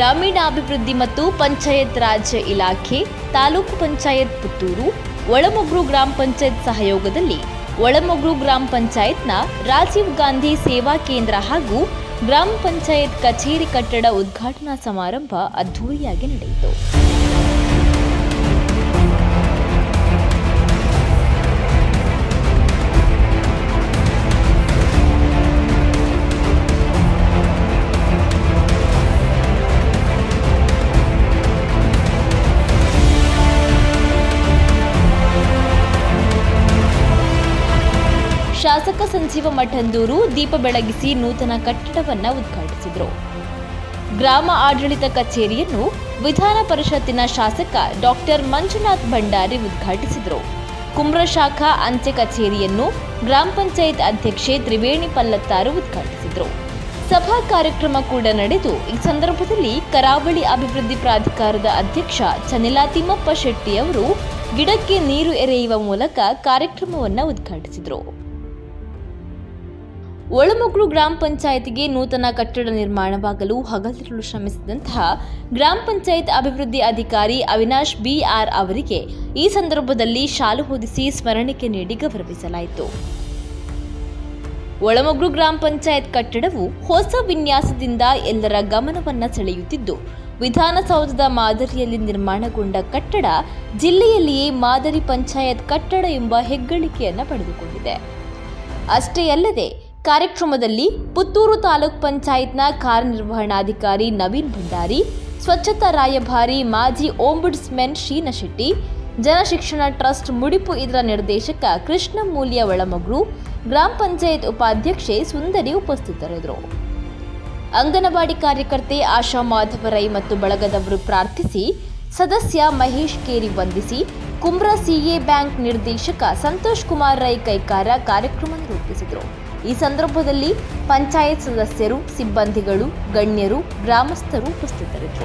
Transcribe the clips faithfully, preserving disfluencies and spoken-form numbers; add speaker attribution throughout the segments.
Speaker 1: ಗ್ರಾಮೀಣಾಭಿವೃದ್ಧಿ ಮತ್ತು ಪಂಚಾಯತ್ ರಾಜ್ ಇಲಾಖೆ, ತಾಲೂಕು ಪಂಚಾಯತ್ ಪುತ್ತೂರು, ಒಳಮೊಗ್ರು ಗ್ರಾಮ ಪಂಚಾಯತ್ ಸಹಯೋಗದಲ್ಲಿ ಒಳಮೊಗ್ರು ಗ್ರಾಮ ಪಂಚಾಯತ್ನ ರಾಜೀವ್ ಗಾಂಧಿ ಸೇವಾ ಕೇಂದ್ರ ಹಾಗೂ ಗ್ರಾಮ ಪಂಚಾಯತ್ ಕಚೇರಿ ಕಟ್ಟಡ ಉದ್ಘಾಟನಾ ಸಮಾರಂಭ ಅದ್ದೂರಿಯಾಗಿ ನಡೆಯಿತು. ಶಾಸಕ ಸಂಜೀವ ಮಠಂದೂರು ದೀಪ ಬೆಳಗಿಸಿ ನೂತನ ಕಟ್ಟಡವನ್ನು ಉದ್ಘಾಟಿಸಿದರು. ಗ್ರಾಮ ಆಡಳಿತ ಕಚೇರಿಯನ್ನು ವಿಧಾನ ಪರಿಷತ್ತಿನ ಶಾಸಕ ಡಾಕ್ಟರ್ ಮಂಜುನಾಥ್ ಭಂಡಾರಿ ಉದ್ಘಾಟಿಸಿದರು. ಕುಮ್ರ ಶಾಖಾ ಅಂಚೆ ಕಚೇರಿಯನ್ನು ಗ್ರಾಮ ಪಂಚಾಯತ್ ಅಧ್ಯಕ್ಷೆ ತ್ರಿವೇಣಿ ಪಲ್ಲತ್ತಾರು ಉದ್ಘಾಟಿಸಿದರು. ಸಭಾ ಕಾರ್ಯಕ್ರಮ ಕೂಡ ನಡೆದು ಈ ಸಂದರ್ಭದಲ್ಲಿ ಕರಾವಳಿ ಅಭಿವೃದ್ಧಿ ಪ್ರಾಧಿಕಾರದ ಅಧ್ಯಕ್ಷ ಚನಿಲಾ ತಿಮ್ಮಪ್ಪ ಶೆಟ್ಟಿ ಅವರು ಗಿಡಕ್ಕೆ ನೀರು ಎರೆಯುವ ಮೂಲಕ ಕಾರ್ಯಕ್ರಮವನ್ನು ಉದ್ಘಾಟಿಸಿದರು. ಒಳಮೊಗ್ರು ಗ್ರಾಮ ಪಂಚಾಯತಿಗೆ ನೂತನ ಕಟ್ಟಡ ನಿರ್ಮಾಣವಾಗಲು ಹಗಲಿರುಳು ಶ್ರಮಿಸಿದಂತಹ ಗ್ರಾಮ ಪಂಚಾಯತ್ ಅಭಿವೃದ್ಧಿ ಅಧಿಕಾರಿ ಅವಿನಾಶ್ ಬಿಆರ್ ಅವರಿಗೆ ಈ ಸಂದರ್ಭದಲ್ಲಿ ಶಾಲು ಹೊದಿಸಿ ಸ್ಮರಣಿಕೆ ನೀಡಿ ಗೌರವಿಸಲಾಯಿತು. ಒಳಮೊಗ್ರು ಗ್ರಾಮ ಪಂಚಾಯತ್ ಕಟ್ಟಡವು ಹೊಸ ವಿನ್ಯಾಸದಿಂದ ಎಲ್ಲರ ಗಮನವನ್ನ ಸೆಳೆಯುತ್ತಿದ್ದು, ವಿಧಾನಸೌಧದ ಮಾದರಿಯಲ್ಲಿ ನಿರ್ಮಾಣಗೊಂಡ ಕಟ್ಟಡ ಜಿಲ್ಲೆಯಲ್ಲಿಯೇ ಮಾದರಿ ಪಂಚಾಯತ್ ಕಟ್ಟಡ ಎಂಬ ಹೆಗ್ಗಳಿಕೆಯನ್ನು ಪಡೆದುಕೊಂಡಿದೆ. ಅಷ್ಟೇ ಅಲ್ಲದೆ ಕಾರ್ಯಕ್ರಮದಲ್ಲಿ ಪುತ್ತೂರು ತಾಲೂಕ್ ಪಂಚಾಯತ್ನ ಕಾರ್ಯನಿರ್ವಹಣಾಧಿಕಾರಿ ನವೀನ್ ಭಂಡಾರಿ, ಸ್ವಚ್ಛತಾ ರಾಯಭಾರಿ ಮಾಜಿ ಓಂಬುಡ್ಸ್ಮನ್ ಶೀನಾ ಶೆಟ್ಟಿ, ಜನಶಿಕ್ಷಣ ಟ್ರಸ್ಟ್ ಮುಡಿಪು ಇದರ ನಿರ್ದೇಶಕ ಕೃಷ್ಣ ಮೂಲ್ಯ ಒಳಮೊಗ್ರು, ಗ್ರಾಮ ಪಂಚಾಯತ್ ಉಪಾಧ್ಯಕ್ಷೆ ಸುಂದರಿ ಉಪಸ್ಥಿತರಿದ್ದರು. ಅಂಗನವಾಡಿ ಕಾರ್ಯಕರ್ತೆ ಆಶಾ ಮಾಧವರೈ ಮತ್ತು ಬಳಗದವರು ಪ್ರಾರ್ಥಿಸಿ, ಸದಸ್ಯ ಮಹೇಶ್ ಕೇರಿ ವಂದಿಸಿ, ಕುಮ್ರ ಸಿಎ ಬ್ಯಾಂಕ್ ನಿರ್ದೇಶಕ ಸಂತೋಷ್ ಕುಮಾರ್ ರೈ ಕೈಕಾರ ಕಾರ್ಯಕ್ರಮ ನಿರೂಪಿಸಿದರು. ಈ ಸಂದರ್ಭದಲ್ಲಿ ಪಂಚಾಯತ್ ಸದಸ್ಯರು, ಸಿಬ್ಬಂದಿಗಳು, ಗಣ್ಯರು, ಗ್ರಾಮಸ್ಥರು ಉಪಸ್ಥಿತರಿದ್ದರು.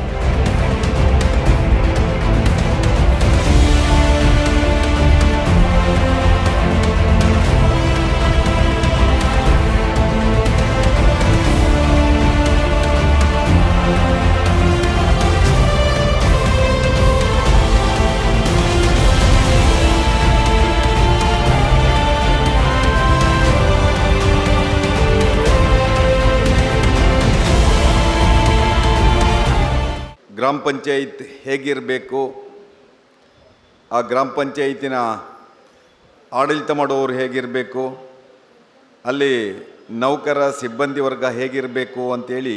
Speaker 2: ಗ್ರಾಮ ಪಂಚಾಯತ್ ಹೇಗಿರಬೇಕು, ಆ ಗ್ರಾಮ ಪಂಚಾಯತಿನ ಆಡಳಿತ ಮಾಡುವವರು ಹೇಗಿರಬೇಕು, ಅಲ್ಲಿ ನೌಕರ ಸಿಬ್ಬಂದಿ ವರ್ಗ ಹೇಗಿರಬೇಕು ಅಂಥೇಳಿ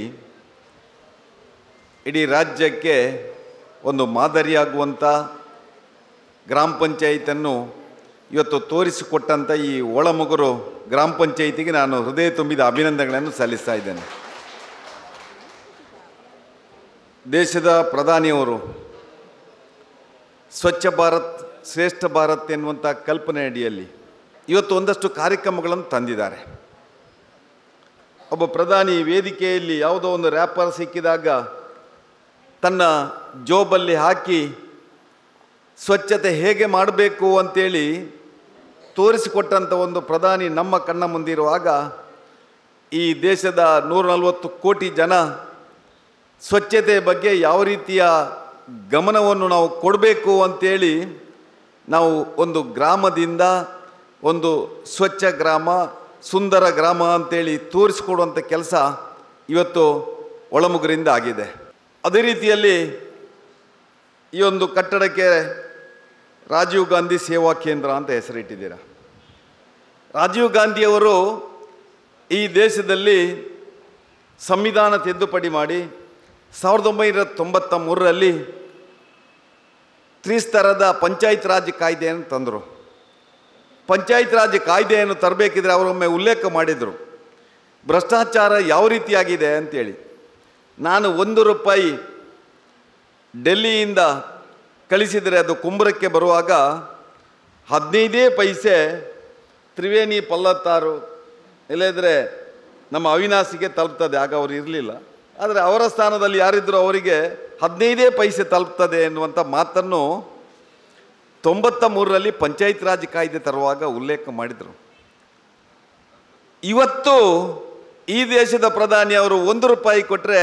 Speaker 2: ಇಡೀ ರಾಜ್ಯಕ್ಕೆ ಒಂದು ಮಾದರಿಯಾಗುವಂಥ ಗ್ರಾಮ ಪಂಚಾಯತನ್ನು ಇವತ್ತು ತೋರಿಸಿಕೊಟ್ಟಂಥ ಈ ಒಳಮೊಗರು ಗ್ರಾಮ ಪಂಚಾಯತಿಗೆ ನಾನು ಹೃದಯ ತುಂಬಿದ ಅಭಿನಂದನೆಗಳನ್ನು ಸಲ್ಲಿಸ್ತಾ ಇದ್ದೇನೆ. ದೇಶದ ಪ್ರಧಾನಿಯವರು ಸ್ವಚ್ಛ ಭಾರತ್ ಶ್ರೇಷ್ಠ ಭಾರತ್ ಎನ್ನುವಂಥ ಕಲ್ಪನೆ ಅಡಿಯಲ್ಲಿ ಇವತ್ತು ಒಂದಷ್ಟು ಕಾರ್ಯಕ್ರಮಗಳನ್ನು ತಂದಿದ್ದಾರೆ. ಒಬ್ಬ ಪ್ರಧಾನಿ ವೇದಿಕೆಯಲ್ಲಿ ಯಾವುದೋ ಒಂದು ರ್ಯಾಪರ್ ಸಿಕ್ಕಿದಾಗ ತನ್ನ ಜೋಬಲ್ಲಿ ಹಾಕಿ ಸ್ವಚ್ಛತೆ ಹೇಗೆ ಮಾಡಬೇಕು ಅಂತೇಳಿ ತೋರಿಸಿಕೊಟ್ಟಂಥ ಒಂದು ಪ್ರಧಾನಿ ನಮ್ಮ ಕಣ್ಣ ಮುಂದಿರುವಾಗ ಈ ದೇಶದ ನೂರ ನಲವತ್ತು ಕೋಟಿ ಜನ ಸ್ವಚ್ಛತೆ ಬಗ್ಗೆ ಯಾವ ರೀತಿಯ ಗಮನವನ್ನು ನಾವು ಕೊಡಬೇಕು ಅಂತೇಳಿ ನಾವು ಒಂದು ಗ್ರಾಮದಿಂದ ಒಂದು ಸ್ವಚ್ಛ ಗ್ರಾಮ, ಸುಂದರ ಗ್ರಾಮ ಅಂತೇಳಿ ತೋರಿಸಿಕೊಡುವಂಥ ಕೆಲಸ ಇವತ್ತು ಒಳಮೊಗರಿಂದ ಆಗಿದೆ. ಅದೇ ರೀತಿಯಲ್ಲಿ ಈ ಒಂದು ಕಟ್ಟಡಕ್ಕೆ ರಾಜೀವ್ ಗಾಂಧಿ ಸೇವಾ ಕೇಂದ್ರ ಅಂತ ಹೆಸರಿಟ್ಟಿದ್ದೀರ. ರಾಜೀವ್ ಗಾಂಧಿಯವರು ಈ ದೇಶದಲ್ಲಿ ಸಂವಿಧಾನ ತಿದ್ದುಪಡಿ ಮಾಡಿ ಸಾವಿರದ ಒಂಬೈನೂರ ತೊಂಬತ್ತ ಮೂರರಲ್ಲಿ ತ್ರಿಸ್ತರದ ಪಂಚಾಯತ್ ರಾಜ್ ಕಾಯ್ದೆಯನ್ನು ತಂದರು. ಪಂಚಾಯತ್ ರಾಜ್ ಕಾಯ್ದೆಯನ್ನು ತರಬೇಕಿದ್ರೆ ಅವರೊಮ್ಮೆ ಉಲ್ಲೇಖ ಮಾಡಿದರು, ಭ್ರಷ್ಟಾಚಾರ ಯಾವ ರೀತಿಯಾಗಿದೆ ಅಂತೇಳಿ. ನಾನು ಒಂದು ರೂಪಾಯಿ ಡೆಲ್ಲಿಯಿಂದ ಕಳಿಸಿದರೆ ಅದು ಕುಂಬ್ರಕ್ಕೆ ಬರುವಾಗ ಹದಿನೈದೇ ಪೈಸೆ ತ್ರಿವೇಣಿ ಪಲ್ಲತ್ತಾರು ಇಲ್ಲದ್ರೆ ನಮ್ಮ ಅವಿನಾಶಿಗೆ ತಲುಪ್ತದೆ. ಆಗ ಅವರು ಇರಲಿಲ್ಲ, ಆದರೆ ಅವರ ಸ್ಥಾನದಲ್ಲಿ ಯಾರಿದ್ದರೂ ಅವರಿಗೆ ಹದಿನೈದೇ ಪೈಸೆ ತಲುಪ್ತದೆ ಎನ್ನುವಂಥ ಮಾತನ್ನು ತೊಂಬತ್ತ ಮೂರರಲ್ಲಿ ಪಂಚಾಯತ್ ರಾಜ್ ಕಾಯ್ದೆ ತರುವಾಗ ಉಲ್ಲೇಖ ಮಾಡಿದರು. ಇವತ್ತು ಈ ದೇಶದ ಪ್ರಧಾನಿ ಅವರು ಒಂದು ರೂಪಾಯಿ ಕೊಟ್ಟರೆ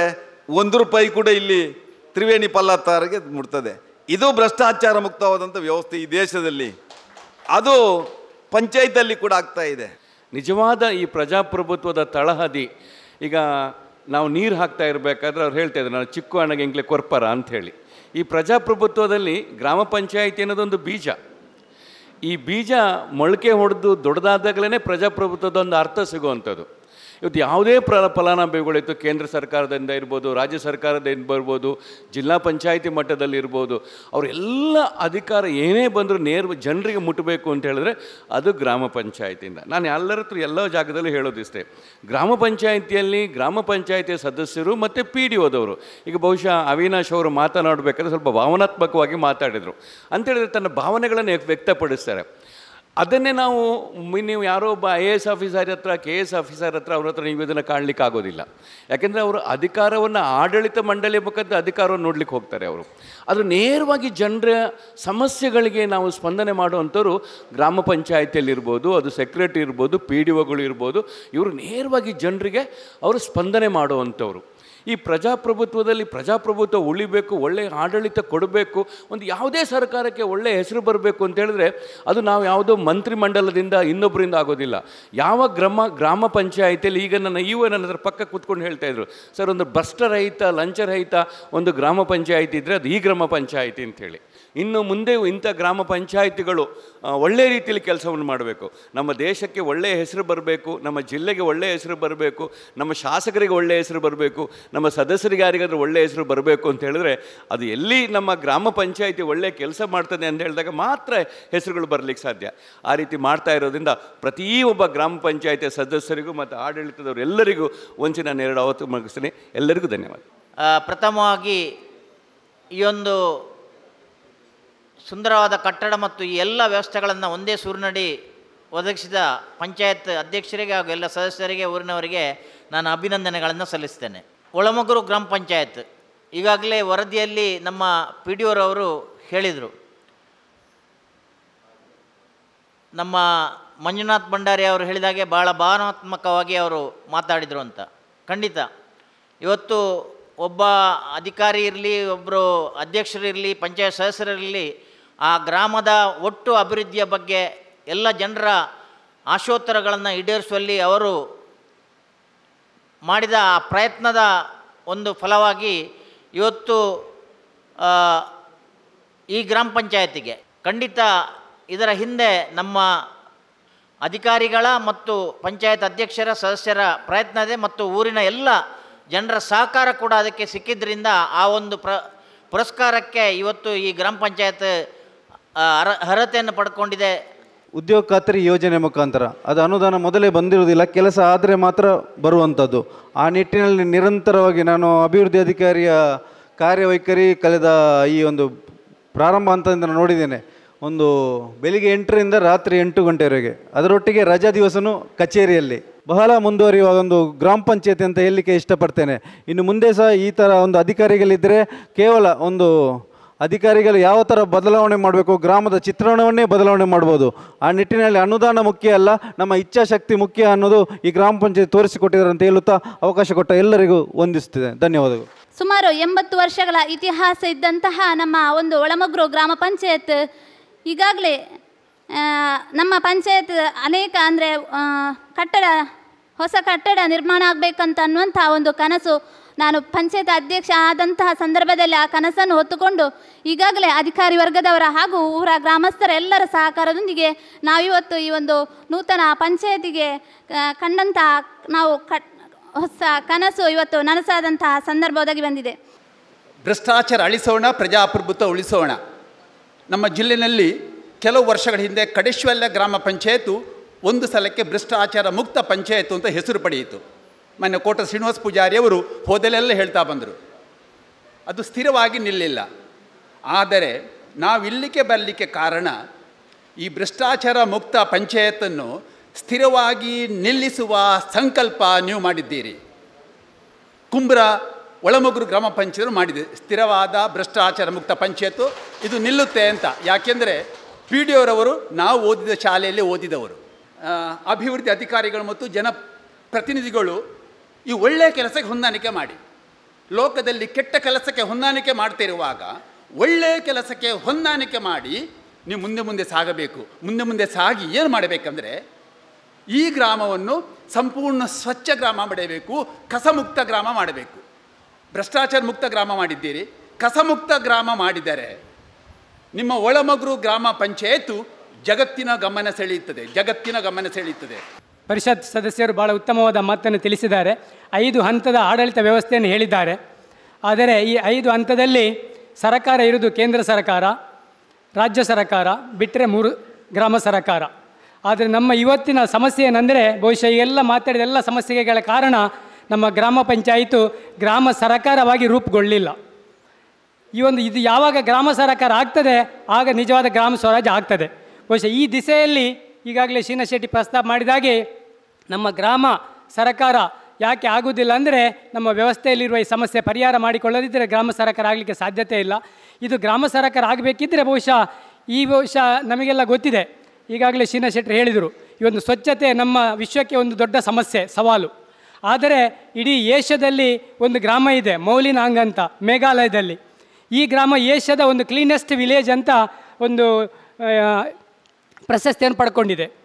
Speaker 2: ಒಂದು ರೂಪಾಯಿ ಕೂಡ ಇಲ್ಲಿ ತ್ರಿವೇಣಿ ಪಲ್ಲತ್ತಾರಿಗೆ ಮುಟ್ತದೆ. ಇದು ಭ್ರಷ್ಟಾಚಾರ ಮುಕ್ತವಾದಂಥ ವ್ಯವಸ್ಥೆ ಈ ದೇಶದಲ್ಲಿ, ಅದು ಪಂಚಾಯತಲ್ಲಿ ಕೂಡ ಆಗ್ತಾ ಇದೆ.
Speaker 3: ನಿಜವಾದ ಈ ಪ್ರಜಾಪ್ರಭುತ್ವದ ತಳಹದಿ. ಈಗ ನಾವು ನೀರು ಹಾಕ್ತಾ ಇರಬೇಕಾದ್ರೆ ಅವ್ರು ಹೇಳ್ತಾ ಇದ್ರು, ನಾನು ಚಿಕ್ಕ ಹಣಗೆ ಎಂಗ್ಲೆ ಕೊರ್ಪರ ಅಂಥೇಳಿ. ಈ ಪ್ರಜಾಪ್ರಭುತ್ವದಲ್ಲಿ ಗ್ರಾಮ ಪಂಚಾಯಿತಿ ಅನ್ನೋದೊಂದು ಬೀಜ. ಈ ಬೀಜ ಮೊಳಕೆ ಹೊಡೆದು ದೊಡ್ಡದಾದಾಗಲೇ ಪ್ರಜಾಪ್ರಭುತ್ವದ ಒಂದು ಅರ್ಥ ಸಿಗುವಂಥದ್ದು. ಇವತ್ತು ಯಾವುದೇ ಪ್ರ ಫಲಾನುಭವಿಗಳಿತ್ತು, ಕೇಂದ್ರ ಸರ್ಕಾರದಿಂದ ಇರ್ಬೋದು, ರಾಜ್ಯ ಸರ್ಕಾರದಿಂದ ಬರ್ಬೋದು, ಜಿಲ್ಲಾ ಪಂಚಾಯಿತಿ ಮಟ್ಟದಲ್ಲಿ ಇರ್ಬೋದು, ಅವರೆಲ್ಲ ಅಧಿಕಾರ ಏನೇ ಬಂದರೂ ನೇರ ಜನರಿಗೆ ಮುಟ್ಟಬೇಕು ಅಂತ ಹೇಳಿದ್ರೆ ಅದು ಗ್ರಾಮ ಪಂಚಾಯಿತಿಯಿಂದ. ನಾನು ಎಲ್ಲರ ಹತ್ರ ಎಲ್ಲ ಜಾಗದಲ್ಲೂ ಹೇಳೋದಿಷ್ಟೇ, ಗ್ರಾಮ ಪಂಚಾಯಿತಿಯಲ್ಲಿ ಗ್ರಾಮ ಪಂಚಾಯಿತಿಯ ಸದಸ್ಯರು ಮತ್ತು ಪಿ ಡಿ ಒದವರು, ಈಗ ಬಹುಶಃ ಅವಿನಾಶ್ ಅವರು ಮಾತನಾಡಬೇಕಾದ್ರೆ ಸ್ವಲ್ಪ ಭಾವನಾತ್ಮಕವಾಗಿ ಮಾತಾಡಿದರು ಅಂತೇಳಿದರೆ ತನ್ನ ಭಾವನೆಗಳನ್ನು ವ್ಯಕ್ತಪಡಿಸ್ತಾರೆ. ಅದನ್ನೇ ನಾವು ನೀವು ಯಾರೋ ಒಬ್ಬ ಐ ಎ ಎಸ್ ಆಫೀಸರ್ ಹತ್ರ, ಕೆ ಎ ಎಸ್ ಆಫೀಸರ್ ಹತ್ರ ಅವ್ರ ಹತ್ರ ನೀವು ಇದನ್ನು ಕಾಣಲಿಕ್ಕೆ ಆಗೋದಿಲ್ಲ. ಯಾಕೆಂದರೆ ಅವರು ಅಧಿಕಾರವನ್ನು ಆಡಳಿತ ಮಂಡಳಿಯ ಮುಖಾಂತರ ಅಧಿಕಾರವನ್ನು ನೋಡ್ಲಿಕ್ಕೆ ಹೋಗ್ತಾರೆ ಅವರು. ಅದು ನೇರವಾಗಿ ಜನರ ಸಮಸ್ಯೆಗಳಿಗೆ ನಾವು ಸ್ಪಂದನೆ ಮಾಡುವಂಥವ್ರು ಗ್ರಾಮ ಪಂಚಾಯಿತಿಯಲ್ಲಿರ್ಬೋದು, ಅದು ಸೆಕ್ರೆಟರಿ ಇರ್ಬೋದು, ಪಿ ಡಿ ಒಗಳು ಇರ್ಬೋದು, ಇವರು ನೇರವಾಗಿ ಜನರಿಗೆ ಅವರು ಸ್ಪಂದನೆ ಮಾಡುವಂಥವ್ರು. ಈ ಪ್ರಜಾಪ್ರಭುತ್ವದಲ್ಲಿ ಪ್ರಜಾಪ್ರಭುತ್ವ ಉಳಿಬೇಕು, ಒಳ್ಳೆಯ ಆಡಳಿತ ಕೊಡಬೇಕು, ಒಂದು ಯಾವುದೇ ಸರ್ಕಾರಕ್ಕೆ ಒಳ್ಳೆಯ ಹೆಸರು ಬರಬೇಕು ಅಂತ ಹೇಳಿದ್ರೆ ಅದು ನಾವು ಯಾವುದೋ ಮಂತ್ರಿಮಂಡಲದಿಂದ ಇನ್ನೊಬ್ಬರಿಂದ ಆಗೋದಿಲ್ಲ. ಯಾವ ಗ್ರಾಮ ಗ್ರಾಮ ಪಂಚಾಯಿತಿಯಲ್ಲಿ, ಈಗ ನನ್ನ ಇವ ನನ್ನ ಹತ್ರ ಪಕ್ಕ ಕೂತ್ಕೊಂಡು ಹೇಳ್ತಾ ಇದ್ರು, ಸರ್ ಒಂದು ಭ್ರಷ್ಟರಹಿತ ಲಂಚರಹಿತ ಒಂದು ಗ್ರಾಮ ಪಂಚಾಯಿತಿ ಇದ್ದರೆ ಅದು ಈ ಗ್ರಾಮ ಪಂಚಾಯಿತಿ ಅಂಥೇಳಿ. ಇನ್ನು ಮುಂದೆ ಇಂಥ ಗ್ರಾಮ ಪಂಚಾಯಿತಿಗಳು ಒಳ್ಳೆಯ ರೀತಿಯಲ್ಲಿ ಕೆಲಸವನ್ನು ಮಾಡಬೇಕು, ನಮ್ಮ ದೇಶಕ್ಕೆ ಒಳ್ಳೆಯ ಹೆಸರು ಬರಬೇಕು, ನಮ್ಮ ಜಿಲ್ಲೆಗೆ ಒಳ್ಳೆಯ ಹೆಸರು ಬರಬೇಕು, ನಮ್ಮ ಶಾಸಕರಿಗೆ ಒಳ್ಳೆಯ ಹೆಸರು ಬರಬೇಕು, ನಮ್ಮ ಸದಸ್ಯರಿಗೆ ಯಾರಿಗಾದ್ರೂ ಒಳ್ಳೆಯ ಹೆಸರು ಬರಬೇಕು ಅಂತ ಹೇಳಿದ್ರೆ ಅದು ಎಲ್ಲಿ ನಮ್ಮ ಗ್ರಾಮ ಪಂಚಾಯಿತಿ ಒಳ್ಳೆಯ ಕೆಲಸ ಮಾಡ್ತದೆ ಅಂತ ಹೇಳಿದಾಗ ಮಾತ್ರ ಹೆಸರುಗಳು ಬರಲಿಕ್ಕೆ ಸಾಧ್ಯ. ಆ ರೀತಿ ಮಾಡ್ತಾ ಇರೋದ್ರಿಂದ ಪ್ರತಿಯೊಬ್ಬ ಗ್ರಾಮ ಪಂಚಾಯಿತಿಯ ಸದಸ್ಯರಿಗೂ ಮತ್ತು ಆಡಳಿತದವರು ಎಲ್ಲರಿಗೂ ಒಂಚೆ ನಾನು ಎರಡು ಅವತ್ತು ಮುಗಿಸ್ತೀನಿ. ಎಲ್ಲರಿಗೂ ಧನ್ಯವಾದ.
Speaker 4: ಪ್ರಥಮವಾಗಿ ಈ ಒಂದು ಸುಂದರವಾದ ಕಟ್ಟಡ ಮತ್ತು ಈ ಎಲ್ಲ ವ್ಯವಸ್ಥೆಗಳನ್ನು ಒಂದೇ ಸೂರಿನಡಿ ಒದಗಿಸಿದ ಪಂಚಾಯತ್ ಅಧ್ಯಕ್ಷರಿಗೆ ಹಾಗೂ ಎಲ್ಲ ಸದಸ್ಯರಿಗೆ, ಊರಿನವರಿಗೆ ನಾನು ಅಭಿನಂದನೆಗಳನ್ನು ಸಲ್ಲಿಸ್ತೇನೆ. ಒಳಮೊಗರು ಗ್ರಾಮ ಪಂಚಾಯತ್ ಈಗಾಗಲೇ ವರದಿಯಲ್ಲಿ ನಮ್ಮ ಪಿ ಡಿ ಒರವರು ಹೇಳಿದರು, ನಮ್ಮ ಮಂಜುನಾಥ್ ಭಂಡಾರಿ ಅವರು ಹೇಳಿದಾಗೆ ಭಾಳ ಭಾವನಾತ್ಮಕವಾಗಿ ಅವರು ಮಾತಾಡಿದರು ಅಂತ. ಖಂಡಿತ ಇವತ್ತು ಒಬ್ಬ ಅಧಿಕಾರಿ ಇರಲಿ, ಒಬ್ಬರು ಅಧ್ಯಕ್ಷರಿರಲಿ, ಪಂಚಾಯತ್ ಸದಸ್ಯರಿರಲಿ, ಆ ಗ್ರಾಮದ ಒಟ್ಟು ಅಭಿವೃದ್ಧಿಯ ಬಗ್ಗೆ ಎಲ್ಲ ಜನರ ಆಶೋತ್ತರಗಳನ್ನು ಈಡೇರಿಸುವಲ್ಲಿ ಅವರು ಮಾಡಿದ ಆ ಪ್ರಯತ್ನದ ಒಂದು ಫಲವಾಗಿ ಇವತ್ತು ಈ ಗ್ರಾಮ ಪಂಚಾಯತಿಗೆ ಖಂಡಿತ ಇದರ ಹಿಂದೆ ನಮ್ಮ ಅಧಿಕಾರಿಗಳ ಮತ್ತು ಪಂಚಾಯತ್ ಅಧ್ಯಕ್ಷರ ಸದಸ್ಯರ ಪ್ರಯತ್ನ ಇದೆ ಮತ್ತು ಊರಿನ ಎಲ್ಲ ಜನರ ಸಹಕಾರ ಕೂಡ ಅದಕ್ಕೆ ಸಿಕ್ಕಿದ್ದರಿಂದ ಆ ಒಂದು ಪ್ರ ಪುರಸ್ಕಾರಕ್ಕೆ ಇವತ್ತು ಈ ಗ್ರಾಮ ಪಂಚಾಯತ್ ಅರ ಅರ್ಹತೆಯನ್ನು ಪಡ್ಕೊಂಡಿದೆ.
Speaker 5: ಉದ್ಯೋಗ ಖಾತ್ರಿ ಯೋಜನೆ ಮುಖಾಂತರ ಅದು ಅನುದಾನ ಮೊದಲೇ ಬಂದಿರುವುದಿಲ್ಲ, ಕೆಲಸ ಆದರೆ ಮಾತ್ರ ಬರುವಂಥದ್ದು. ಆ ನಿಟ್ಟಿನಲ್ಲಿ ನಿರಂತರವಾಗಿ ನಾನು ಅಭಿವೃದ್ಧಿ ಅಧಿಕಾರಿಯ ಕಾರ್ಯವೈಖರಿ ಕಳೆದ ಈ ಒಂದು ಪ್ರಾರಂಭ ಹಂತದಿಂದ ನೋಡಿದ್ದೇನೆ. ಒಂದು ಬೆಳಿಗ್ಗೆ ಎಂಟರಿಂದ ರಾತ್ರಿ ಎಂಟು ಗಂಟೆವರೆಗೆ, ಅದರೊಟ್ಟಿಗೆ ರಜಾ ದಿವಸನೂ ಕಚೇರಿಯಲ್ಲಿ ಬಹಳ ಮುಂದುವರಿಯುವ ಒಂದು ಗ್ರಾಮ ಪಂಚಾಯತಿ ಅಂತ ಹೇಳಲಿಕ್ಕೆ ಇಷ್ಟಪಡ್ತೇನೆ. ಇನ್ನು ಮುಂದೆ ಸಹ ಈ ಥರ ಒಂದು ಅಧಿಕಾರಿಗಳಿದ್ದರೆ ಕೇವಲ ಒಂದು ಅಧಿಕಾರಿಗಳು ಯಾವ ಥರ ಬದಲಾವಣೆ ಮಾಡಬೇಕು, ಗ್ರಾಮದ ಚಿತ್ರಣವನ್ನೇ ಬದಲಾವಣೆ ಮಾಡ್ಬೋದು. ಆ ನಿಟ್ಟಿನಲ್ಲಿ ಅನುದಾನ ಮುಖ್ಯ ಅಲ್ಲ, ನಮ್ಮ ಇಚ್ಛಾಶಕ್ತಿ ಮುಖ್ಯ ಅನ್ನೋದು ಈ ಗ್ರಾಮ ಪಂಚಾಯತ್ ತೋರಿಸಿಕೊಟ್ಟಿದ್ದಾರೆ ಅಂತ ಹೇಳುತ್ತಾ ಅವಕಾಶ ಕೊಟ್ಟ ಎಲ್ಲರಿಗೂ ವಂದಿಸುತ್ತಿದೆ. ಧನ್ಯವಾದಗಳು.
Speaker 6: ಸುಮಾರು ಎಂಬತ್ತು ವರ್ಷಗಳ ಇತಿಹಾಸ ಇದ್ದಂತಹ ನಮ್ಮ ಒಂದು ಒಳಮೊಗ್ರು ಗ್ರಾಮ ಪಂಚಾಯತ್ ಈಗಾಗಲೇ ನಮ್ಮ ಪಂಚಾಯತ್ ಅನೇಕ ಅಂದರೆ ಕಟ್ಟಡ ಹೊಸ ಕಟ್ಟಡ ನಿರ್ಮಾಣ ಆಗಬೇಕಂತ ಅನ್ನುವಂಥ ಒಂದು ಕನಸು ನಾನು ಪಂಚಾಯತ್ ಅಧ್ಯಕ್ಷ ಆದಂತಹ ಸಂದರ್ಭದಲ್ಲಿ ಆ ಕನಸನ್ನು ಹೊತ್ತುಕೊಂಡು ಈಗಾಗಲೇ ಅಧಿಕಾರಿ ವರ್ಗದವರ ಹಾಗೂ ಊರ ಗ್ರಾಮಸ್ಥರ ಎಲ್ಲರ ಸಹಕಾರದೊಂದಿಗೆ ನಾವಿವತ್ತು ಈ ಒಂದು ನೂತನ ಪಂಚಾಯತಿಗೆ ಕಂಡಂತಹ ನಾವು ಕಟ್ ಹೊಸ ಕನಸು ಇವತ್ತು ನನಸಾದಂತಹ ಸಂದರ್ಭ ಒದಗಿ ಬಂದಿದೆ.
Speaker 7: ಭ್ರಷ್ಟಾಚಾರ ಅಳಿಸೋಣ, ಪ್ರಜಾಪ್ರಭುತ್ವ ಉಳಿಸೋಣ. ನಮ್ಮ ಜಿಲ್ಲೆಯಲ್ಲಿ ಕೆಲವು ವರ್ಷಗಳ ಹಿಂದೆ ಕಡೇಶ್ವರ ಗ್ರಾಮ ಪಂಚಾಯತು ಒಂದು ಸಲಕ್ಕೆ ಭ್ರಷ್ಟಾಚಾರ ಮುಕ್ತ ಪಂಚಾಯತು ಅಂತ ಹೆಸರು ಪಡೆಯಿತು. ಮೊನ್ನೆ ಕೋಟ ಶ್ರೀನಿವಾಸ ಪೂಜಾರಿಯವರು ಹೋದಲೆಲ್ಲ ಹೇಳ್ತಾ ಬಂದರು. ಅದು ಸ್ಥಿರವಾಗಿ ನಿಲ್ಲಿಲ್ಲ. ಆದರೆ ನಾವು ಇಲ್ಲಿಗೆ ಬರಲಿಕ್ಕೆ ಕಾರಣ ಈ ಭ್ರಷ್ಟಾಚಾರ ಮುಕ್ತ ಪಂಚಾಯತನ್ನು ಸ್ಥಿರವಾಗಿ ನಿಲ್ಲಿಸುವ ಸಂಕಲ್ಪ ನೀವು ಮಾಡಿದ್ದೀರಿ. ಕುಂಬ್ರ ಒಳಮೊಗ್ರು ಗ್ರಾಮ ಪಂಚಾಯತ್ ಮಾಡಿದೆ ಸ್ಥಿರವಾದ ಭ್ರಷ್ಟಾಚಾರ ಮುಕ್ತ ಪಂಚಾಯತು, ಇದು ನಿಲ್ಲುತ್ತೆ ಅಂತ. ಯಾಕೆಂದರೆ ಪಿ ಡಿ ಅವರವರು ನಾವು ಓದಿದ ಶಾಲೆಯಲ್ಲಿ ಓದಿದವರು, ಅಭಿವೃದ್ಧಿ ಅಧಿಕಾರಿಗಳು ಮತ್ತು ಜನಪ್ರತಿನಿಧಿಗಳು ಈ ಒಳ್ಳೆಯ ಕೆಲಸಕ್ಕೆ ಹೊಂದಾಣಿಕೆ ಮಾಡಿ ಲೋಕದಲ್ಲಿ ಕೆಟ್ಟ ಕೆಲಸಕ್ಕೆ ಹೊಂದಾಣಿಕೆ ಮಾಡ್ತಿರುವಾಗ ಒಳ್ಳೆಯ ಕೆಲಸಕ್ಕೆ ಹೊಂದಾಣಿಕೆ ಮಾಡಿ ನೀವು ಮುಂದೆ ಮುಂದೆ ಸಾಗಬೇಕು. ಮುಂದೆ ಮುಂದೆ ಸಾಗಿ ಏನು ಮಾಡಬೇಕಂದ್ರೆ ಈ ಗ್ರಾಮವನ್ನು ಸಂಪೂರ್ಣ ಸ್ವಚ್ಛ ಗ್ರಾಮ ಮಾಡಬೇಕು, ಕಸಮುಕ್ತ ಗ್ರಾಮ ಮಾಡಬೇಕು. ಭ್ರಷ್ಟಾಚಾರ ಮುಕ್ತ ಗ್ರಾಮ ಮಾಡಿದ್ದೀರಿ, ಕಸಮುಕ್ತ ಗ್ರಾಮ ಮಾಡಿದರೆ ನಿಮ್ಮ ಒಳಮಗ್ರು ಗ್ರಾಮ ಪಂಚಾಯತು ಜಗತ್ತಿನ ಗಮನ ಸೆಳೆಯುತ್ತದೆ, ಜಗತ್ತಿನ ಗಮನ ಸೆಳೆಯುತ್ತದೆ.
Speaker 8: ಪರಿಷತ್ ಸದಸ್ಯರು ಭಾಳ ಉತ್ತಮವಾದ ಮಾತನ್ನು ತಿಳಿಸಿದ್ದಾರೆ. ಐದು ಹಂತದ ಆಡಳಿತ ವ್ಯವಸ್ಥೆಯನ್ನು ಹೇಳಿದ್ದಾರೆ. ಆದರೆ ಈ ಐದು ಹಂತದಲ್ಲಿ ಸರಕಾರ ಇರುವುದು ಕೇಂದ್ರ ಸರ್ಕಾರ, ರಾಜ್ಯ ಸರ್ಕಾರ ಬಿಟ್ಟರೆ ಮೂರು ಗ್ರಾಮ ಸರ್ಕಾರ. ಆದರೆ ನಮ್ಮ ಇವತ್ತಿನ ಸಮಸ್ಯೆ ಏನಂದರೆ ಬಹುಶಃ ಎಲ್ಲ ಮಾತಾಡಿದ ಎಲ್ಲ ಸಮಸ್ಯೆಗಳ ಕಾರಣ ನಮ್ಮ ಗ್ರಾಮ ಪಂಚಾಯಿತು ಗ್ರಾಮ ಸರ್ಕಾರವಾಗಿ ರೂಪುಗೊಳ್ಳಿಲ್ಲ. ಈ ಒಂದು ಇದು ಯಾವಾಗ ಗ್ರಾಮ ಸರ್ಕಾರ ಆಗ್ತದೆ ಆಗ ನಿಜವಾದ ಗ್ರಾಮ ಸ್ವರಾಜ್ಯ ಆಗ್ತದೆ. ಬಹುಶಃ ಈ ದಿಸೆಯಲ್ಲಿ ಈಗಾಗಲೇ ಶೀನಾ ಶೆಟ್ಟಿ ಪ್ರಸ್ತಾಪ ಮಾಡಿದಾಗೆ ನಮ್ಮ ಗ್ರಾಮ ಸರ್ಕಾರ ಯಾಕೆ ಆಗುವುದಿಲ್ಲ ಅಂದರೆ ನಮ್ಮ ವ್ಯವಸ್ಥೆಯಲ್ಲಿರುವ ಈ ಸಮಸ್ಯೆ ಪರಿಹಾರ ಮಾಡಿಕೊಳ್ಳದಿದ್ದರೆ ಗ್ರಾಮ ಸರ್ಕಾರ ಆಗಲಿಕ್ಕೆ ಸಾಧ್ಯತೆ ಇಲ್ಲ. ಇದು ಗ್ರಾಮ ಸರ್ಕಾರ ಆಗಬೇಕಿದ್ದರೆ ಬಹುಶಃ ಈ ಬಹುಶಃ ನಮಗೆಲ್ಲ ಗೊತ್ತಿದೆ, ಈಗಾಗಲೇ ಶೀನಾ ಶೆಟ್ಟಿ ಹೇಳಿದರು, ಈ ಒಂದು ಸ್ವಚ್ಛತೆ ನಮ್ಮ ವಿಶ್ವಕ್ಕೆ ಒಂದು ದೊಡ್ಡ ಸಮಸ್ಯೆ, ಸವಾಲು. ಆದರೆ ಇಡೀ ಏಷ್ಯಾದಲ್ಲಿ ಒಂದು ಗ್ರಾಮ ಇದೆ, ಮೌಲಿನಾಂಗ್ ಅಂತ, ಮೇಘಾಲಯದಲ್ಲಿ. ಈ ಗ್ರಾಮ ಏಷ್ಯಾದ ಒಂದು ಕ್ಲೀನೆಸ್ಟ್ ವಿಲೇಜ್ ಅಂತ ಒಂದು ಪ್ರಶಸ್ತಿಯನ್ನು ಪಡ್ಕೊಂಡಿದೆ.